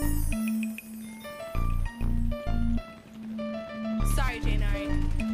Sorry, Janari.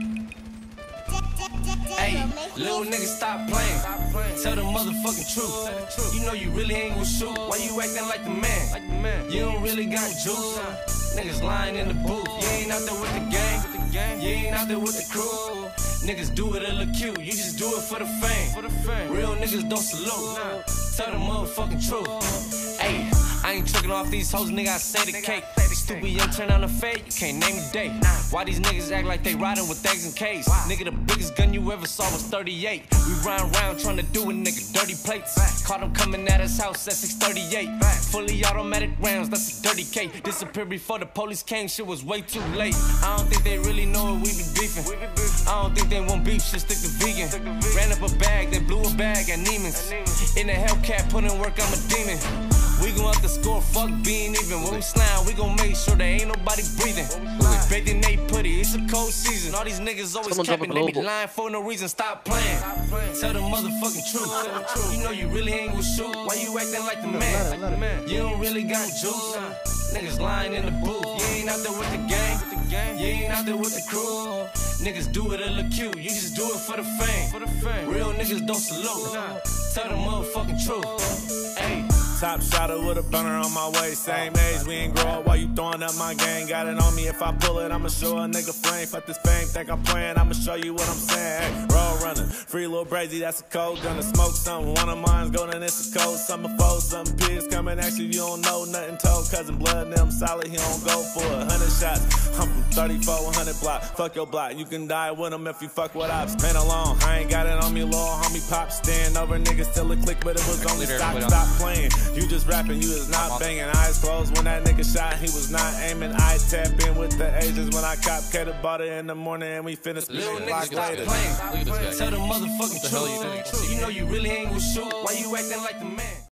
Hey, little nigga, stop playing. Tell the motherfucking truth. You know you really ain't gon' shoot. Why you acting like the man? You don't really got juice. Niggas lying in the booth. You ain't out there with the gang. You ain't out there with the crew. Niggas do it to look cute. You just do it for the fame. Real niggas don't salute. Tell the motherfucking truth. Hey, I ain't tricking off these hoes, nigga, I say the cake. Stupid young turn on the fade, you can't name the day. Why these niggas act like they riding with eggs and K's? Nigga, the biggest gun you ever saw was 38. We ride around trying to do a nigga dirty plates. Caught him coming at his house at 638. Fully automatic rounds, that's a dirty K. Disappeared before the police came, shit was way too late. I don't think they really know what we be beefing. I don't think they want beef, shit stick to vegan. Ran up a bag, they blew a bag at Neiman's. In the Hellcat, put in work, I'm a demon. We gon' up the score, fuck being even. When we slime, we gon' make sure there ain't nobody breathing. Bathing they putty, it's a cold season. All these niggas always capping, they be lying for no reason. Stop playing. Tell the motherfucking truth. You know you really ain't gon' shoot. Why you acting like the man? You don't really got juice. Niggas lying in the booth. You ain't out there with the gang. You ain't out there with the crew. Niggas do it to look cute. You just do it for the fame. Real niggas don't salute. Tell the motherfucking truth. Hey. Top shotter with a burner on my way. Same age, we ain't grow up while you throwing up my gang. Got it on me, if I pull it, I'ma show a nigga flame. Fuck this fame, think I'm playing, I'ma show you what I'm saying. Hey, roll running, free little brazy, that's a cold. Gonna smoke something, one of mine's golden, it's a cold. Something foe, something pigs coming at you, you don't know nothing told. Cousin blood and them solid, he don't go for 100 shots. I'm from 34, 100 block, fuck your block. You can die with him if you fuck with ops. Man alone, I ain't got it on me, little homie pop. Stand over, niggas still a click, but it was only stop playing. You just rapping, you is not banging. Eyes closed when that nigga shot, he was not aiming. I tap in with the agents when I cop cater. Bought it in the morning and we finished little niggas stop playing. Tell the motherfucking truth. You know you really ain't gon' shoot. Why you acting like the man?